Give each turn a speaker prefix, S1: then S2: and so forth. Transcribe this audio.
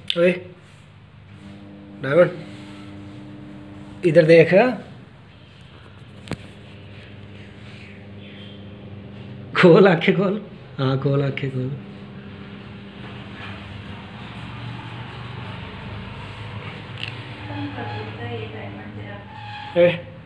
S1: ओए डायमंड, इधर देख। खोल आंखें खोल। हाँ खोल आंखें खोल। ए